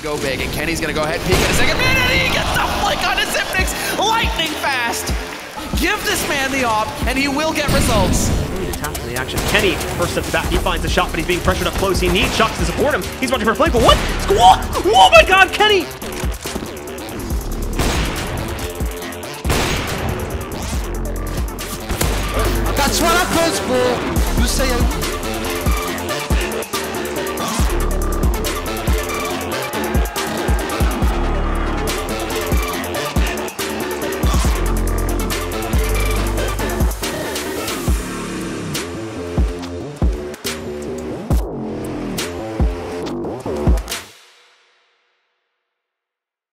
go big, and kenny's gonna go ahead and peek in a second. Man, and he gets the flick on his Hypnix, lightning fast. Give this man the op, and he will get results. Tap in the action. Kenny, first step back, he finds the shot, but he's being pressured up close. He needs shots to support him. He's watching for a flank, but what? Oh my god, Kenny! That's what happens, bro. You say